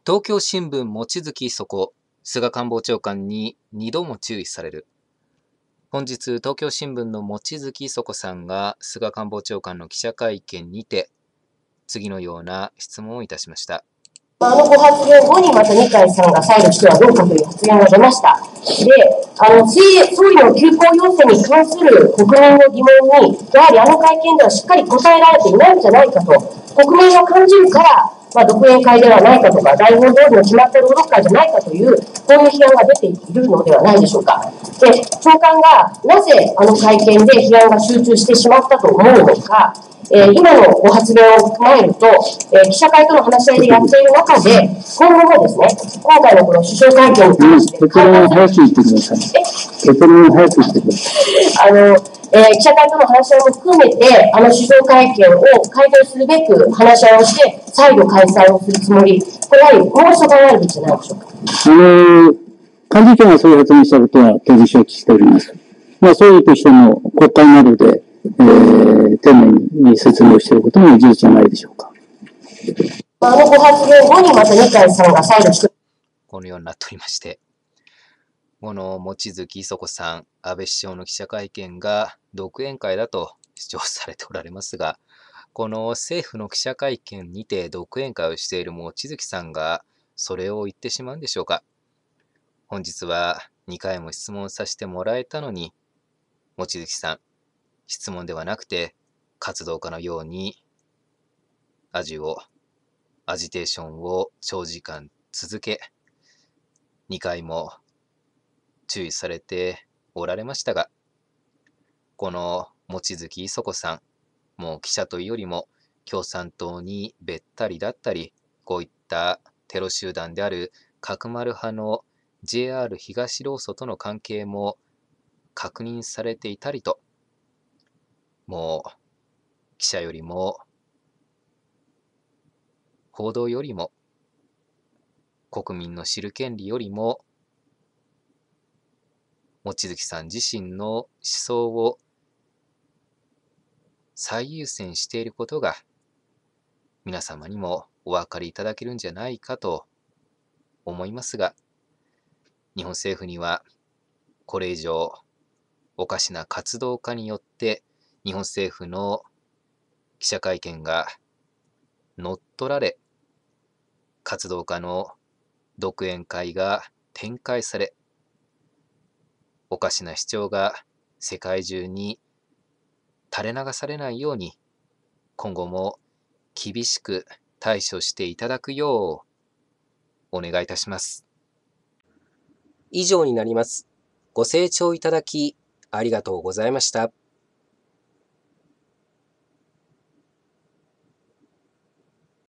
東京新聞望月そこ、菅官房長官に2度も注意される。本日、東京新聞の望月そこさんが菅官房長官の記者会見にて、次のような質問をいたしました。 ご発言後にまた二階さんが再度してはどうかという発言が出ました。で、総理の休校要請に関する国民の疑問に、やはり会見ではしっかり答えられていないんじゃないかと、国民が感じるから、独演会ではないかとか、台本通りの決まった朗読会じゃないかという、こういう批判が出ているのではないでしょうか。で、長官がなぜ会見で批判が集中してしまったと思うのか、今のご発言を踏まえると、記者会との話し合いでやっている中で、今後もですね、今回のこの首相会見に関して、 結論を早く言ってください。結論を早く言ってください。 記者会との話し合いも含めて、首相会見を開催するべく話し合いをして、再度開催をするつもり、これやはりもう一度考えるべきじゃないでしょうか。 幹事長がそういう発言したことは、当然承知しております。総理としても国会などで、丁寧に説明をしていることも事実じゃないでしょうか。 ご発言後にまた二階さんが再度して、 このようになっておりまして、この望月そこさん、安倍首相の記者会見が独演会だと主張されておられますが、この政府の記者会見にて独演会をしている望月さんがそれを言ってしまうんでしょうか。本日は2回も質問させてもらえたのに、望月さん、質問ではなくて活動家のようにアジテーションを長時間続け、2回も注意されておられましたが、この望月磯子さん、もう記者というよりも共産党にべったりだったり、こういったテロ集団である角丸派の JR 東労組との関係も確認されていたりと、もう記者よりも報道よりも国民の知る権利よりも望月さん自身の思想を最優先していることが皆様にもお分かりいただけるんじゃないかと思いますが、日本政府にはこれ以上おかしな活動家によって日本政府の記者会見が乗っ取られ、活動家の独演会が展開され、おかしな主張が世界中に垂れ流されないように、今後も厳しく対処していただくようお願いいたします。 以上になります。ご清聴いただきありがとうございました。